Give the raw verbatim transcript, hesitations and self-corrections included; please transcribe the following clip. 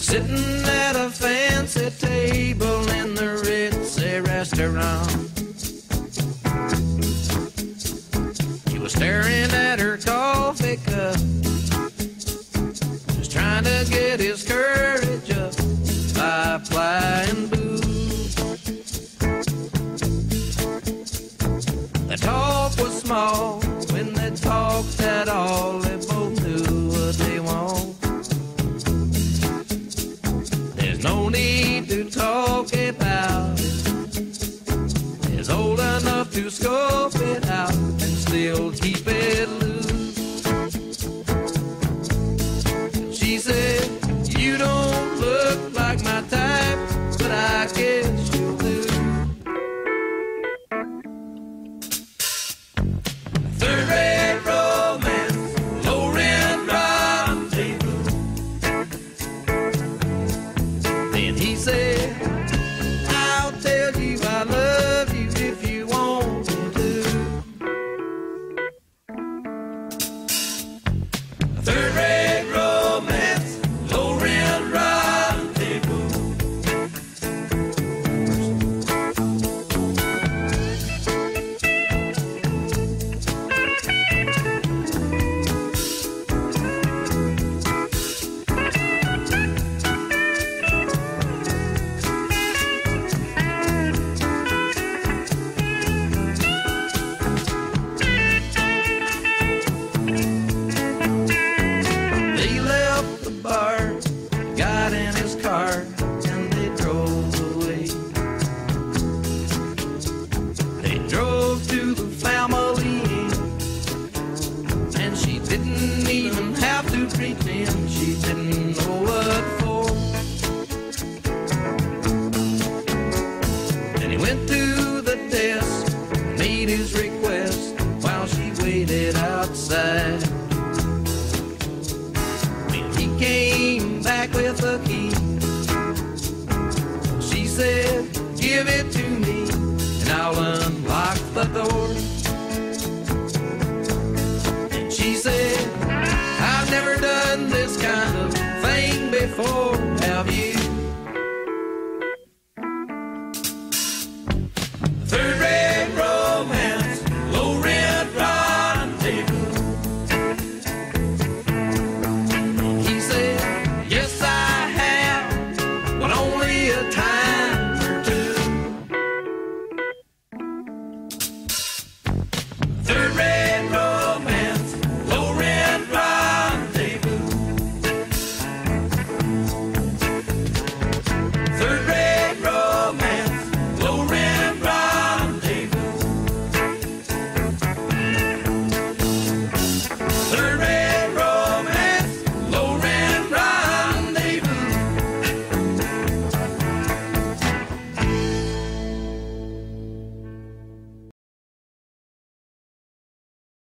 sitting at a fancy table in the ritzy restaurant. She was staring at her coffee cup, just trying to get his courage up by applying booze. The talk was small, when they talked at all, they both knew what they want. There's no need to talk about it, it's old enough to scope it out and still keep it loose. She said, you don't look like my type, but I guess you'll do. Third-rate romance, low-rent rendezvous. Then he said, I'll tell you I love you if you want me to. Third-rate romance, low-rent rendezvous. They left the bar, got in his car, and they drove away. They drove to the family inn, and she didn't even have to pretend she didn't know what for. Then he went to the desk, made his request while she waited outside. When he came back with a key, she said, give it to me and I'll unlock the door. And she said, I've never done this kind of thing before.